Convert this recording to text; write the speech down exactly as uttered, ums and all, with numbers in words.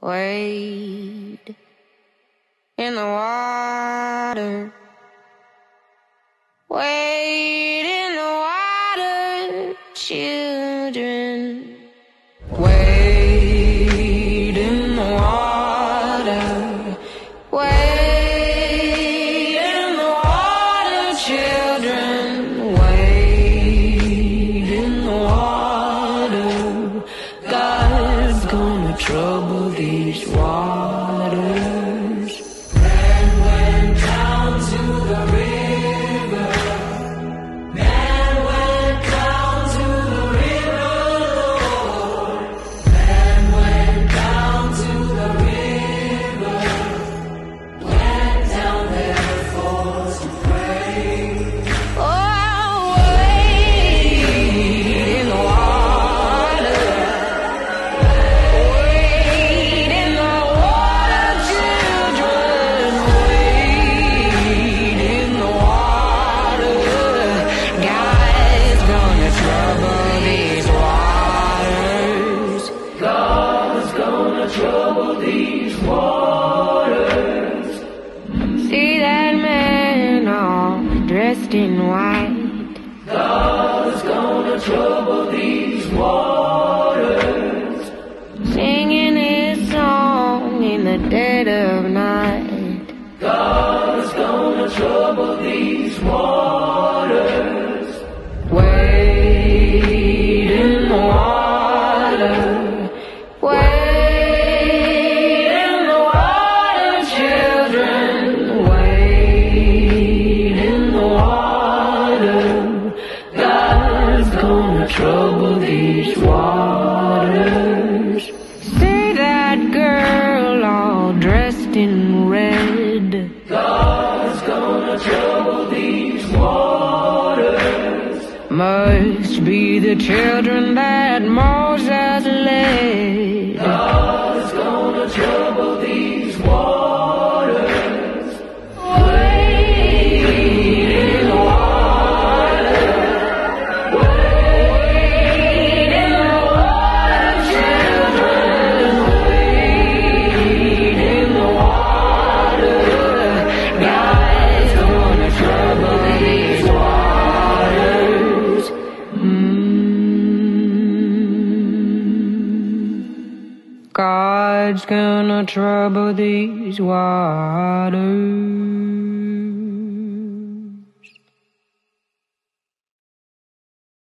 Wade in the water, wade in the water, children. Wade in the water, wade in the water, children. Wade in the water, God's gonna trouble these waters. Man went down to the river, man went down to the river, Lord. Man went down to the river, went down there for to pray. Oh, wade in the water, wade in the water, children. Wade in the water, God's gonna trouble these waters. God's gonna trouble these waters. See that man all dressed in white? God's gonna trouble these waters. Singing his song in the dead of night. God's gonna trouble these waters. Wade in the water, wade in the water, children. Wade in the water, God's gonna trouble these waters. See that girl all dressed in red? God's gonna trouble these waters. Must be the children that Moses led. God's gonna trouble these waters. Wade in the water, wade in the water, children. Wade in the water, God's gonna trouble these waters. Mm. God's gonna trouble these waters.